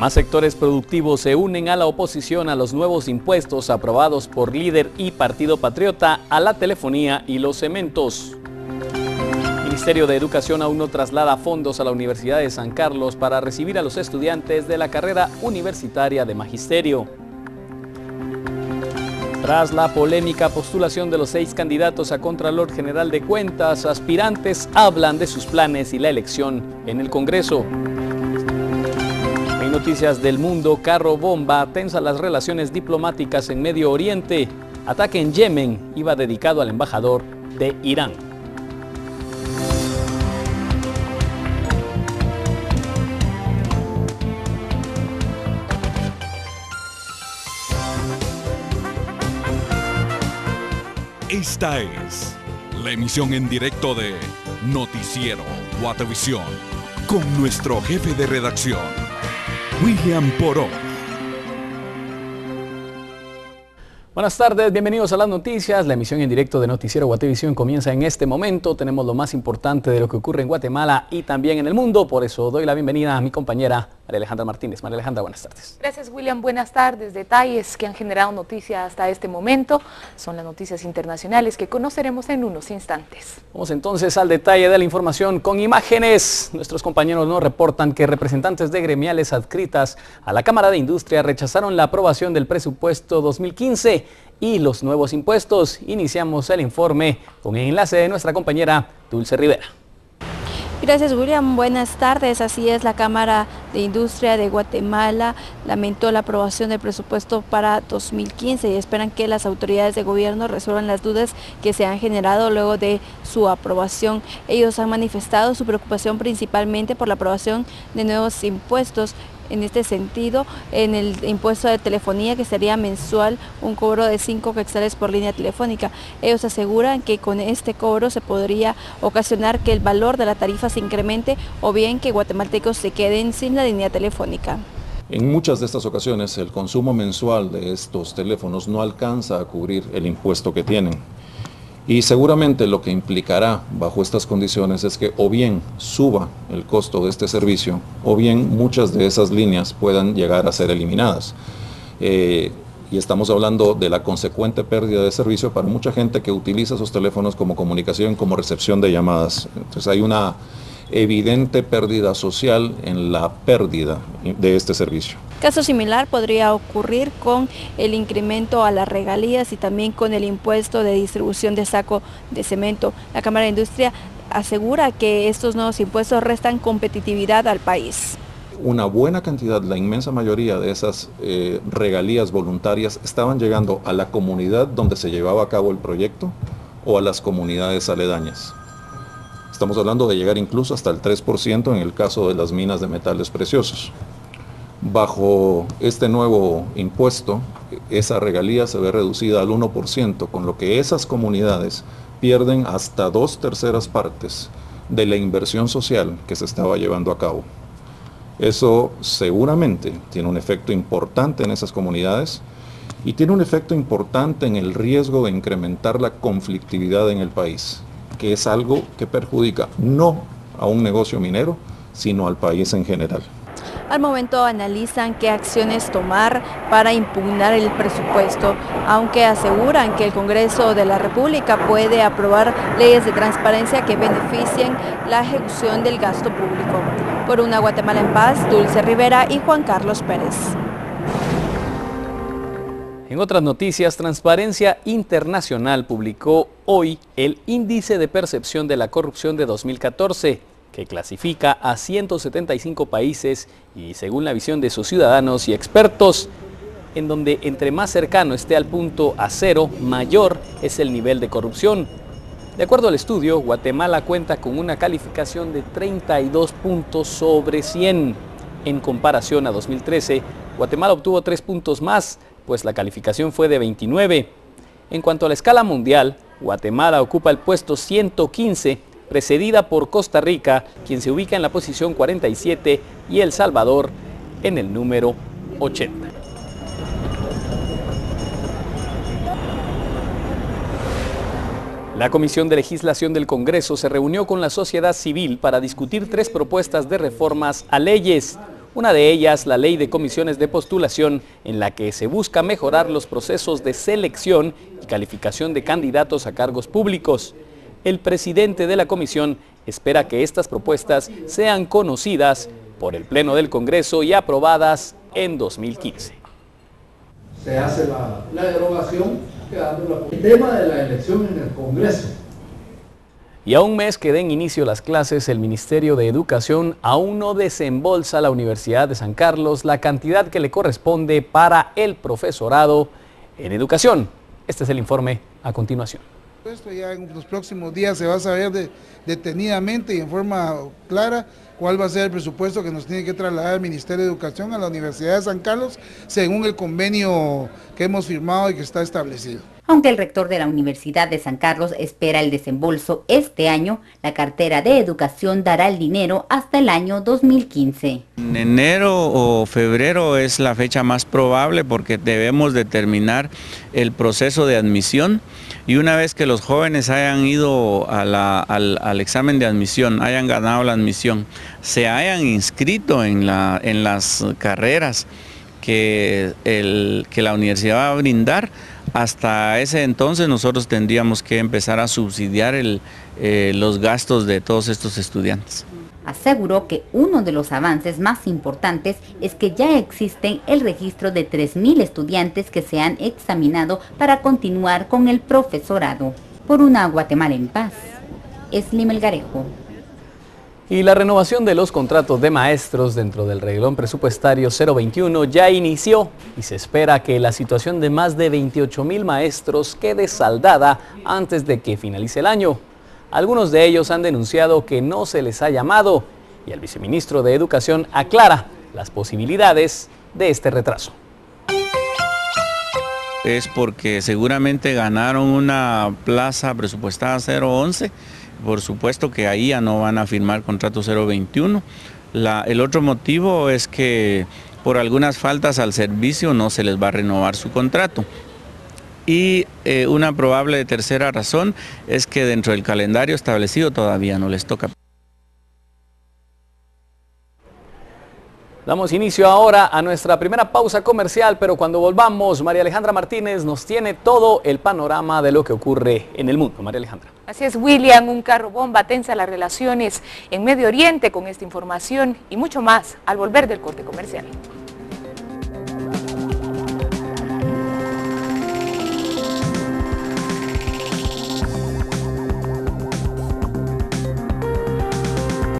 Más sectores productivos se unen a la oposición a los nuevos impuestos aprobados por Líder y Partido Patriota a la telefonía y los cementos. El Ministerio de Educación aún no traslada fondos a la Universidad de San Carlos para recibir a los estudiantes de la carrera universitaria de Magisterio. Tras la polémica postulación de los 6 candidatos a Contralor General de Cuentas, aspirantes hablan de sus planes y la elección en el Congreso. En noticias del mundo, carro bomba tensa las relaciones diplomáticas en Medio Oriente. Ataque en Yemen iba dedicado al embajador de Irán. Esta es la emisión en directo de Noticiero Guatevisión con nuestro jefe de redacción, William Poró. Buenas tardes, bienvenidos a las noticias. La emisión en directo de Noticiero Guatevisión comienza en este momento. Tenemos lo más importante de lo que ocurre en Guatemala y también en el mundo. Por eso doy la bienvenida a mi compañera María Alejandra Martínez. María Alejandra, buenas tardes. Gracias, William. Buenas tardes. Detalles que han generado noticia hasta este momento son las noticias internacionales que conoceremos en unos instantes. Vamos entonces al detalle de la información con imágenes. Nuestros compañeros nos reportan que representantes de gremiales adscritas a la Cámara de Industria rechazaron la aprobación del presupuesto 2015 y los nuevos impuestos. Iniciamos el informe con el enlace de nuestra compañera Dulce Rivera. Gracias, William. Buenas tardes. Así es, la Cámara de Industria de Guatemala lamentó la aprobación del presupuesto para 2015 y esperan que las autoridades de gobierno resuelvan las dudas que se han generado luego de su aprobación. Ellos han manifestado su preocupación principalmente por la aprobación de nuevos impuestos. En este sentido, en el impuesto de telefonía, que sería mensual, un cobro de 5 quetzales por línea telefónica. Ellos aseguran que con este cobro se podría ocasionar que el valor de la tarifa se incremente o bien que guatemaltecos se queden sin la línea telefónica. En muchas de estas ocasiones el consumo mensual de estos teléfonos no alcanza a cubrir el impuesto que tienen. Y seguramente lo que implicará bajo estas condiciones es que o bien suba el costo de este servicio o bien muchas de esas líneas puedan llegar a ser eliminadas. Y estamos hablando de la consecuente pérdida de servicio para mucha gente que utiliza esos teléfonos como comunicación, como recepción de llamadas. Entonces hay una evidente pérdida social en la pérdida de este servicio. Caso similar podría ocurrir con el incremento a las regalías y también con el impuesto de distribución de saco de cemento. La Cámara de Industria asegura que estos nuevos impuestos restan competitividad al país. Una buena cantidad, la inmensa mayoría de esas regalías voluntarias estaban llegando a la comunidad donde se llevaba a cabo el proyecto o a las comunidades aledañas. Estamos hablando de llegar incluso hasta el 3% en el caso de las minas de metales preciosos. Bajo este nuevo impuesto, esa regalía se ve reducida al 1%, con lo que esas comunidades pierden hasta 2/3 partes de la inversión social que se estaba llevando a cabo. Eso seguramente tiene un efecto importante en esas comunidades y tiene un efecto importante en el riesgo de incrementar la conflictividad en el país, que es algo que perjudica no a un negocio minero, sino al país en general. Al momento analizan qué acciones tomar para impugnar el presupuesto, aunque aseguran que el Congreso de la República puede aprobar leyes de transparencia que beneficien la ejecución del gasto público. Por una Guatemala en paz, Dulce Rivera y Juan Carlos Pérez. En otras noticias, Transparencia Internacional publicó hoy el Índice de Percepción de la Corrupción de 2014, que clasifica a 175 países y según la visión de sus ciudadanos y expertos, en donde entre más cercano esté al punto a cero, mayor es el nivel de corrupción. De acuerdo al estudio, Guatemala cuenta con una calificación de 32 puntos sobre 100. En comparación a 2013, Guatemala obtuvo 3 puntos más, pues la calificación fue de 29. En cuanto a la escala mundial, Guatemala ocupa el puesto 115, precedida por Costa Rica, quien se ubica en la posición 47, y El Salvador en el número 80. La Comisión de Legislación del Congreso se reunió con la sociedad civil para discutir 3 propuestas de reformas a leyes. Una de ellas, la Ley de Comisiones de Postulación, en la que se busca mejorar los procesos de selección y calificación de candidatos a cargos públicos. El presidente de la comisión espera que estas propuestas sean conocidas por el Pleno del Congreso y aprobadas en 2015. Se hace la derogación, quedando el tema de la elección en el Congreso. Y a un mes que den inicio las clases, el Ministerio de Educación aún no desembolsa a la Universidad de San Carlos la cantidad que le corresponde para el profesorado en educación. Este es el informe a continuación. Esto ya en los próximos días se va a saber detenidamente y en forma clara cuál va a ser el presupuesto que nos tiene que trasladar el Ministerio de Educación a la Universidad de San Carlos según el convenio que hemos firmado y que está establecido. Aunque el rector de la Universidad de San Carlos espera el desembolso este año, la cartera de educación dará el dinero hasta el año 2015. En enero o febrero es la fecha más probable porque debemos determinar el proceso de admisión y una vez que los jóvenes hayan ido al examen de admisión, hayan ganado la admisión, se hayan inscrito en las carreras que la universidad va a brindar, hasta ese entonces nosotros tendríamos que empezar a subsidiar los gastos de todos estos estudiantes. Aseguró que uno de los avances más importantes es que ya existe el registro de 3.000 estudiantes que se han examinado para continuar con el profesorado. Por una Guatemala en paz, Esli Melgarejo. Y la renovación de los contratos de maestros dentro del reglón presupuestario 021 ya inició y se espera que la situación de más de 28.000 maestros quede saldada antes de que finalice el año. Algunos de ellos han denunciado que no se les ha llamado y el viceministro de Educación aclara las posibilidades de este retraso. Es porque seguramente ganaron una plaza presupuestada 011. Por supuesto que ahí ya no van a firmar contrato 021. El otro motivo es que por algunas faltas al servicio no se les va a renovar su contrato. Y una probable tercera razón es que dentro del calendario establecido todavía no les toca. Damos inicio ahora a nuestra primera pausa comercial, pero cuando volvamos, María Alejandra Martínez nos tiene todo el panorama de lo que ocurre en el mundo. María Alejandra. Así es, William, un carro bomba tensa las relaciones en Medio Oriente con esta información y mucho más al volver del corte comercial.